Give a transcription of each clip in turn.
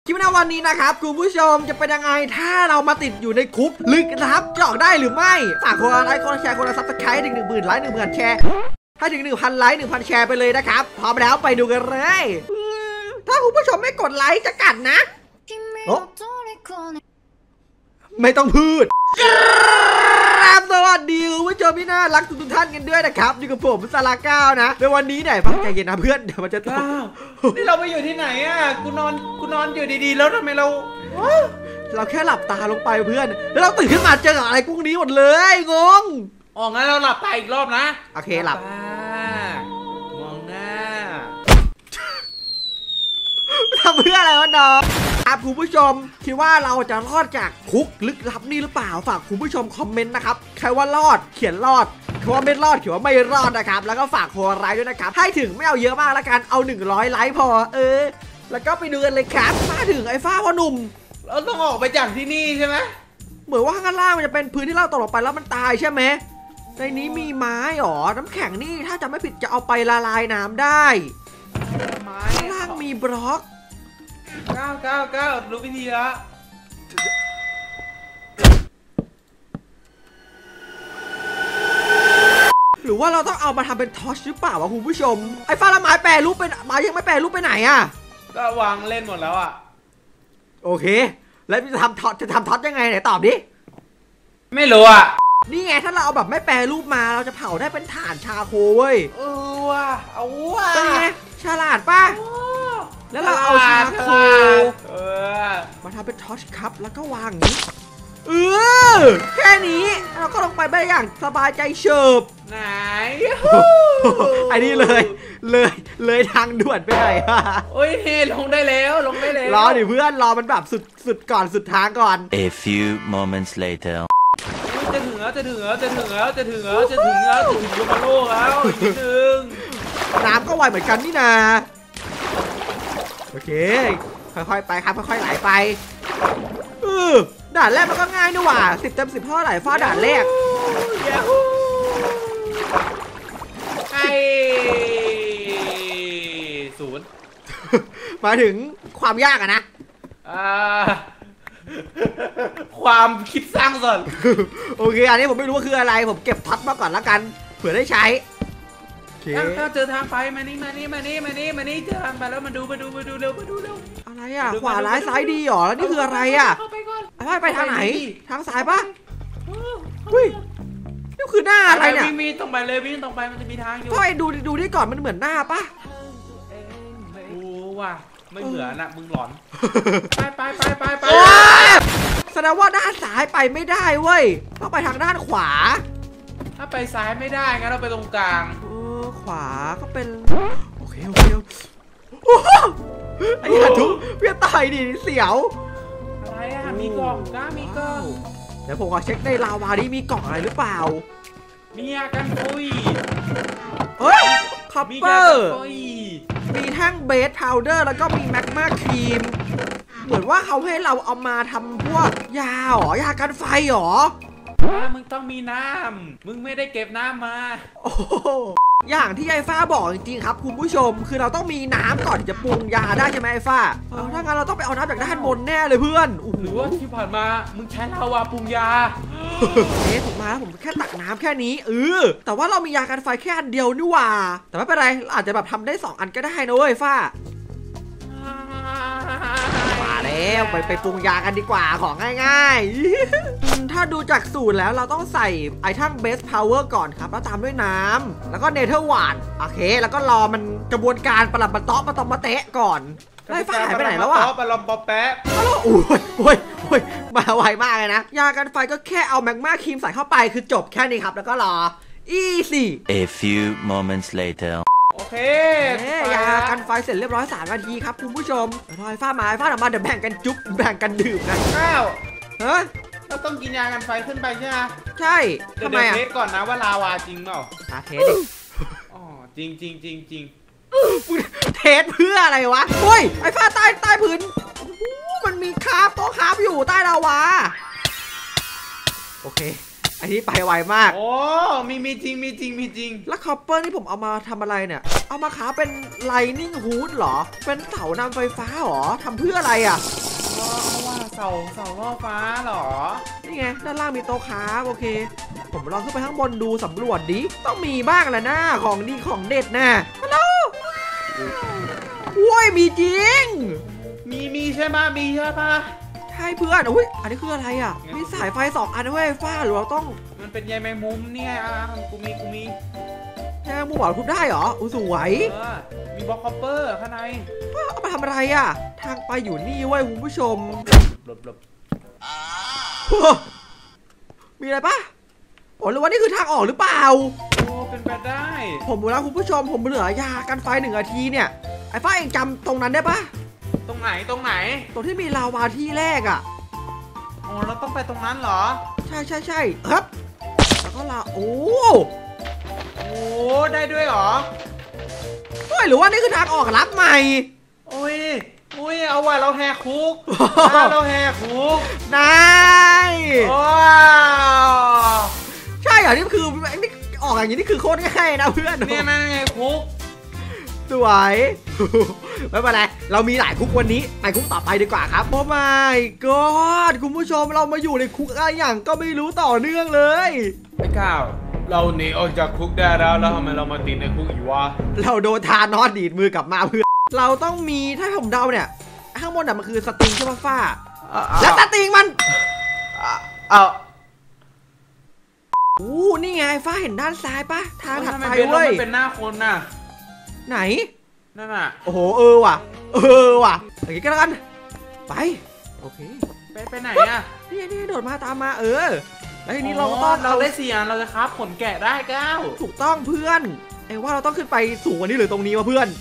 คลิปในวันนี้นะครับคุณผู้ชมจะเป็นยังไงถ้าเรามาติดอยู่ในคุกลึกลับจะออกได้หรือไม่ฝากคนละไลค์คนละแชร์คนละซับสไครต์ถึง10,000 ไลค์ 10,000 แชร์ให้ถึง 1,000 ไลค์ 1,000 แชร์ไปเลยนะครับพร้อมแล้วไปดูกันเลยถ้าคุณผู้ชมไม่กดไลค์จะกัดนะโอ้ไม่ต้องพูดครับสวัสดีคุณผู้ชมที่น่ารักทุกท่านกันด้วยนะครับอยู่กับผมซาลาก้าวนะในวันนี้ไหนฟังใจเย็นนะเพื่อนเดี๋ยวมันจะตกนี่เราไปอยู่ที่ไหนอ่ะกูนอนอยู่ดีๆแล้วทำไมเราแค่หลับตาลงไปเพื่อนแล้วเราตื่นขึ้นมาเจออะไรพวกนี้หมดเลยงงอ๋องั้นเราหลับตาอีกรอบนะโอเคหลับมองหน้าทำเพื่ออะไรวะน้องครับคุณผู้ชมคิดว่าเราจะรอดจากคุกลึกลับนี่หรือเปล่าฝากคุณผู้ชมคอมเมนต์นะครับใครว่ารอดเขียนรอดใครว่าไม่รอดเขียนว่าไม่รอดนะครับแล้วก็ฝากโคไลค์ด้วยนะครับให้ถึงไม่เอาเยอะมากละกันเอา100 ไลค์พอแล้วก็ไปดูกันเลยครับมาถึงไอ้ฟ้าพ่อหนุ่มเราต้องออกไปจากที่นี่ใช่ไหมเหมือนว่าข้างล่างมันจะเป็นพื้นที่เราตกลงไปแล้วมันตายใช่ไหมในนี้มีไม้หรอน้ำแข็งนี่ถ้าจะไม่ผิดจะเอาไปละลายน้ำได้ข้างล่างมีบล็อกก้าวรู้วิธีละหรือว่าเราต้องเอามาทำเป็นทอชหรือเปล่าวะคุณผู้ชมไอ้ฟ้าละไม้แปรรูปเป็นไม้ยังไม่แปรรูปไปไหนอะก็วางเล่นหมดแล้วอะโอเคแล้วจะทำทอชยังไงไหนตอบดิไม่รู้อะนี่ไงถ้าเราเอาแบบไม่แปรรูปมาเราจะเผาได้เป็นถ่านชาโคเว้ยว่ะเอาว่ะเป็นไงฉลาดป่ะแล้วเราเอาชาโคมาทำเป็นทอชครับแล้วก็วางอย่างนี้แค่นี้เราก็ลงไปได้อย่างสบายใจเฉิบไหนไอ้นี่เลยทางด่วนไปไหนโอ้ยลงได้แล้วรอดิเพื่อนรอมันแบบสุดก่อนสุดทางก่อน A few moments later จะถึงแล้วลงมาโลกแล้วอีกนิดนึงน้ำก็ไวเหมือนกันนี่นาโอเคค่อยๆไปครับค่อยๆไหลไปด่านแรกมันก็ง่ายนี่หว่า10 เต็ม 10เท่าไหร่ฟ้าด่านแรก 0 มาถึงความยากอะนะความคิดสร้างสรรค์โอเคอันนี้ผมไม่รู้ว่าคืออะไรผมเก็บท็อตมาก่อนแล้วกันเผื่อได้ใช้ถ้าเจอทางไปมานี่เจอทางไปแล้วมาดูเร็วอะไรอ่ะขวาร้ายซ้ายดีหรอแล้วนี่คืออะไรอ่ะไปทางไหนทางซ้ายปะอุ้ยนี่คือหน้าอะไรเนี่ยวิ่งตรงไปเลยวิ่งตรงไปมันจะมีทางอยู่ก็ไอ้ดูนี่ก่อนมันเหมือนหน้าปะโอ้ว่ะไม่เหมือนนะมึงหลอนไปแสดงว่าด้านซ้ายไปไม่ได้เว้ยต้องไปทางด้านขวาถ้าไปซ้ายไม่ได้งั้นเราไปตรงกลางขวาก็เป็นโอเคไอ้ยาทุกเพี้ยตายดิเสียวอะไรอ่ะมีกล่องมีกล่องเดี๋ยวผมขอเช็คในลาวาดิมีกล่องอะไรหรือเปล่ามียากันฟุยเฮ้ยคัพเปอร์มีแท่งเบสพาวเดอร์แล้วก็มีแมกมาครีมเหมือนว่าเขาให้เราเอามาทำพวกยาหรอยากันไฟหรอมึงต้องมีน้ำมึงไม่ได้เก็บน้ำมาโอ้อย่างที่ไอ้ฟ้าบอกจริงๆครับคุณผู้ชมคือเราต้องมีน้ำก่อนจะปรุงยาได้ใช่ไหมไอ้ฟ้าถ้างั้นเราต้องไปเอาน้ำจากด้านบนแน่เลยเพื่อนหรือว่าที่ผ่านมามึงใช้ลาวาปรุงยาผมมาแล้วผมแค่ตักน้ำแค่นี้แต่ว่าเรามียากันไฟแค่อันเดียวนี่หว่าแต่ไม่เป็นไรอาจจะแบบทำได้2 อันก็ได้นะเว้ยฟ้ามาแล้วไปปรุงยากันดีกว่าของง่ายๆถ้าดูจากสูตรแล้วเราต้องใส่ไอเทมเบสพาวเวอร์ก่อนครับแล้วตามด้วยน้ำแล้วก็เนเธอร์วานโอเคแล้วก็รอมันกระบวนการปรับตอมาเตะก่อนไล่ฟ้าหายไปไหนแล้วอะปลอมปอแปะโอ้ยมาไวมากเลยนะยากันไฟก็แค่เอาแมกมาครีมใส่เข้าไปคือจบแค่นี้ครับแล้วก็รอ easy A few moments later โอเคยากันไฟเสร็จเรียบร้อย3 นาทีครับคุณผู้ชมรอยฟ้าออกมาเดี๋ยวแบ่งกันจุ๊บแบ่งกันดื่มกันเราต้องกินยากันไฟขึ้นไปใช่ไหมใช่ทำไมเทสก่อนนะว่าลาวาจริงเปล่าเทสดิจริงเทสเพื่ออะไรวะเฮ้ยไอ้ฟ้าใต้พื้นมันมีโต๊ะคาร์บอยู่ใต้ลาวาโอเคอันนี้ไปไวมากโอ้มีจริงมีจริงมีจริงแล้วคอปเปอร์นี่ผมเอามาทำอะไรเนี่ยเอามาขาเป็นไลนิ่งฮูดเหรอเป็นเสานำไฟฟ้าเหรอทำเพื่ออะไรอ่ะว่าเสาล่อฟ้าเหรอนี่ไงด้านล่างมีโต๊ะค้าโอเคผมลองขึ้นไปข้างบนดูสำรวจดิต้องมีบ้างแหละนะของดีของเด็ดนะฮัลโหลโอ้ยมีจริงมีใช่ไหมมีใช่ปะใช่เพื่อนอุ้ยอันนี้คืออะไรอ่ะมีสายไฟ2 อันด้วยฟ้าหรือเราต้องมันเป็นใยแมงมุมเนี่ยกูมีแค่มูหวานทุบได้เหรออุ้ยสวยมีบล็อกคอปเปอร์ข้างในเอามาทำอะไรอ่ะทางไปอยู่นี่เว้ยคุณผู้ชมหลบมีอะไรปะอ๋อหรือว่านี่คือทางออกหรือเปล่าโอ้เป็นไปได้ผมรู้แล้วคุณผู้ชมผมเหลือยากันไฟ1 นาทีเนี่ยไอ้ฟ้าเองจำตรงนั้นได้ปะตรงไหนตรงที่มีลาวาที่แรกอ่ะอ๋อเราต้องไปตรงนั้นเหรอใช่ครับแล้วก็โอ้โอ้ได้ด้วยเหรอเฮ้ยหรือว่านี่คือทางออกลับใหม่โอ้ยเอาว่ะเราแหกคุก เราแหกคุกนายว้าวใช่เหรอนี่คือนี่ออกอย่างนี้นี่คือโคตรง่ายนะเพื่อนเนี่ยนั่นไงคุกสวย ไม่เป็นไรเรามีหลายคุกวันนี้ไปคุกต่อไปดีกว่าครับโอ้ my god คุณผู้ชมเรามาอยู่ในคุกอะไรอย่างก็ไม่รู้ต่อเนื่องเลยไอ้ก้าวเราหนีออกจากคุกได้แล้วทำไมเรามาติดในคุกอีกวะเราโดนทานอสดีดมือกลับมาเพื่อนเราต้องมีถ้าผมเดาเนี่ยข้างบนน่ะมันคือสตริงใช่ไหมฟ้าแล้วสตริงมันเอาอู้นี่ไงฟ้าเห็นด้านซ้ายปะทางถัดไปเว้เว้ยมันเป็นหน้าคนน่ะไหนนั่นน่ะโอ้โหว่ะอย่างนี้ก็แล้วกันไปโอเคไปไหนอ่ะนี่โดดมาตามมาแล้วทีนี้เราก็ต้องเราได้4 อันเราจะครับขนแกะได้ก้าวถูกต้องเพื่อนไอ้ว่าเราต้องขึ้นไปสูงกว่านี้หรือตรงนี้วะเพื่อน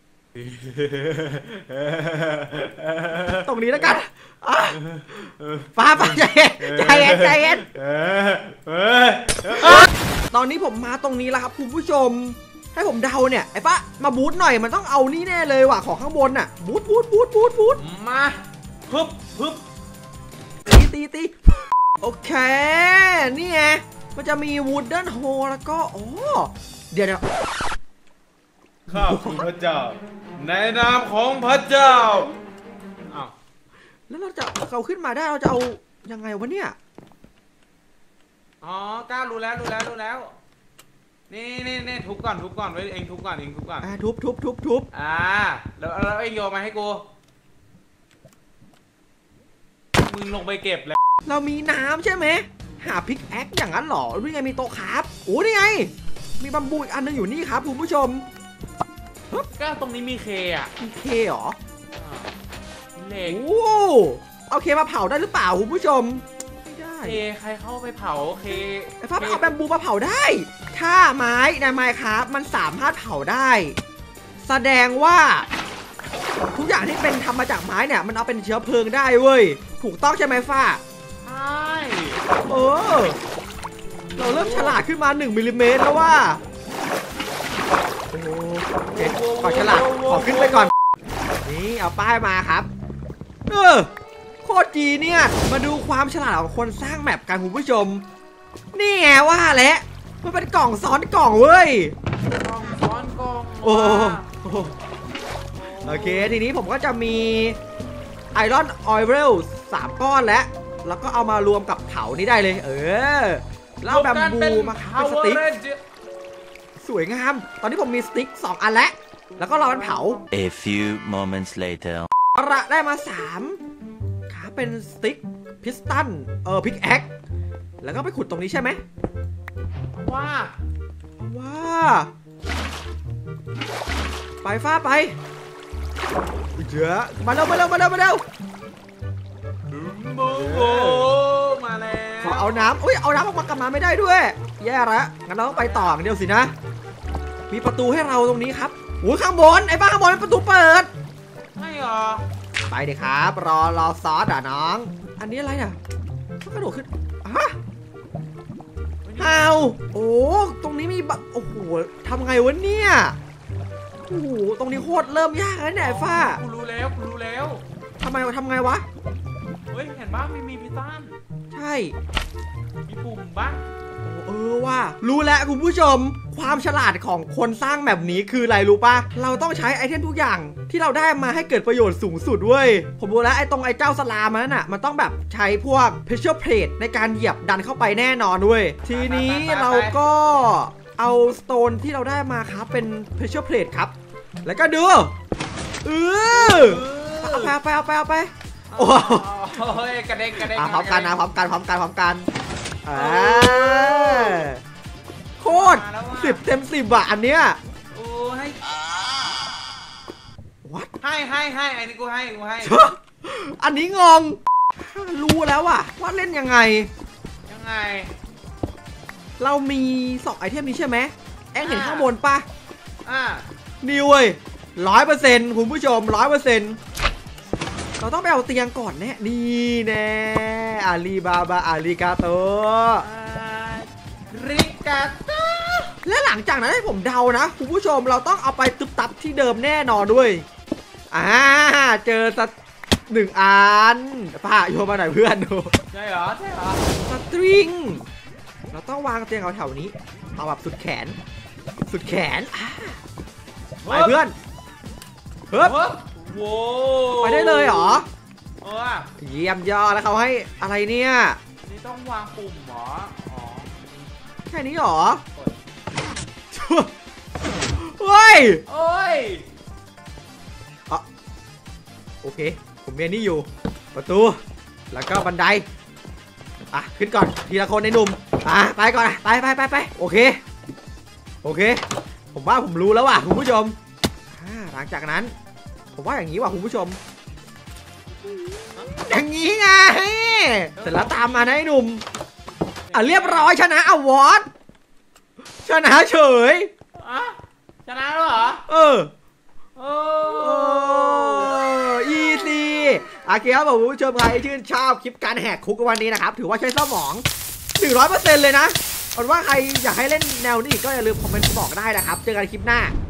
ตรงนี้แล้วกันฟ้าใจเย็นตอนนี้ผมมาตรงนี้แล้วครับคุณผู้ชมให้ผมเดาเนี่ยไอ้ฟ้ามาบูทหน่อยมันต้องเอานี่แน่เลยว่ะของข้างบนน่ะบูทมาฮึบตีโอเคนี่ไงมันจะมีวูดเดิลโฮแล้วก็โอ้เดี๋ยวข้าคือพระเจ้าในนามของพระเจ้าอ้าวแล้วเราจะเอาขึ้นมาได้เราจะเอายังไงวะเนี่ยอ๋อก้าวรู้แล้วนี่ทุบก่อนไว้เองทุบก่อนทุบก่อนทุบแล้วเองโยนมาให้กูมึงลงไปเก็บแล้วเรามีน้ำใช่ไหมหาพิกแอคอย่างนั้นหรอนี่ไงมีโต๊ะครับโอ้นี่ไงมีบัมบูอีกอันนึงอยู่นี่ครับคุณผู้ชมก็ตรงนี้มีเคอ่ะมีเคเหรอเหล็กโอ้เอาเคมาเผาได้หรือเปล่าคุณผู้ชมไม่ได้เคใครเข้าไปเผาเคไอ้ฟ้าเอาแบมบูมาเผาได้ถ้าไม้ในไมน์ครับมันสามารถเผาได้แสดงว่าทุกอย่างที่เป็นทำมาจากไม้เนี่ยมันเอาเป็นเชื้อเพลิงได้เว้ยถูกต้องใช่ไหมฟ้าใช่เราเริ่มฉลาดขึ้นมา1 มิลลิเมตรแล้วว่าขอฉลาดขอขึ้นไปก่อนนี่เอาป้ายมาครับโคตรจีเนี่ยมาดูความฉลาดของคนสร้างแมปกันคุณผู้ชมนี่ไงว่าแหละมันเป็นกล่องซ้อนกล่องเว้ยกล่องซ้อนกล่องโอเคทีนี้ผมก็จะมีไอรอนออยล์3 ก้อนแล้วก็เอามารวมกับเถานี้ได้เลยแล้วแบมบูมาเป็นสติ๊กสวยงามตอนนี้ผมมีสติ๊ก2 อันแล้วก็รอมันเผา A few moments later ได้มา3ขาเป็นสติ๊กพิสตันพิกแอคแล้วก็ไปขุดตรงนี้ใช่ไหมว้าไปฟ้าไปเยอะมาเร็วมาแล้วขอเอาน้ำเอาน้ำออกมากับน้ำไม่ได้ด้วยแย่ละงั้นเราต้องไปต่อเดียวสินะมีประตูให้เราตรงนี้ครับข้างบนไอ้บ้าข้างบนเป็นประตูเปิดไม่หรอไปดิครับรอซอสน้องอันนี้อะไรกระโดดขึ้นตรงนี้มีโอ้โหทำไงวะเนี่ยโอ้โหตรงนี้โคตรเริ่มยากแล้วเนี่ยฟ้ากูรู้แล้วทำไงวะเฮ้ยเห็นบ้างมีพิตันใช่มีปุ่มบ้างว่ารู้แล้วคุณผู้ชมความฉลาดของคนสร้างแบบนี้คืออะไรรู้ปะเราต้องใช้ไอเทมทุกอย่างที่เราได้มาให้เกิดประโยชน์สูงสุดเว้ยผมรู้แล้วไอ้เจ้าสลามนั้นน่ะมันต้องแบบใช้พวก pressure plate ในการเหยียบดันเข้าไปแน่นอนด้วยทีนี้เราก็เอาสโตนที่เราได้มาครับเป็น pressure plate ครับแล้วก็ดูเอาไปโอ้เฮ้ยกระเด้งพร้อมกันนะพร้อมกันโคตร10 เต็ม 10อ่ะอันเนี้ยโอ้ให้ What ให้ไอ้นี่กูให้อันนี้งงรู้แล้วว่ะว่าเล่นยังไง เรามี2ไอเทมนี้ใช่ไหมแองเห็นข้างบนปะนี่เว้ย100%คุณผู้ชม 100%เราต้องไปเอาเตียงก่อนแน่นี่แน่อาลีบาบาอาลีกาโตและหลังจากนั้นให้ผมเดานะคุณผู้ชมเราต้องเอาไปตึบตับที่เดิมแน่นอนด้วยเจอสัก1 อันป้าโยนมาหน่อยเพื่อนดูใช่เหรอสตริงเราต้องวางเตียงเอาแถวนี้เอาแบบสุดแขนไปเพื่อนเฮ้ยไปได้เลยเหรอเยี่ยมยอดแล้วเขาให้อะไรเนี่ยนี่ต้องวางปุ่มเหรอแค่นี้เหรอเฮ้ยโอเคผมมีนี่อยู่ประตูแล้วก็บันไดขึ้นก่อนทีละคนในหนุ่มไปก่อนไปโอเคผมว่าผมรู้แล้วว่ะคุณผู้ชมหลังจากนั้นผมว่าอย่างนี้ว่ะคุณผู้ชมอย่างนี้ไงเสร็จแล้วตามมานะไอ้หนุ่มเรียบร้อยชนะอวอร์ดชนะเฉยชนะแล้วเหรออีซีโอเคครับผมคุณผู้ชมใครชื่นชอบคลิปการแหกคุกวันนี้นะครับถือว่าใช้สมอง 100% เลยนะเอาว่าใครอยากให้เล่นแนวนี้ก็อย่าลืมคอมเมนต์บอกได้นะครับเจอกันคลิปหน้า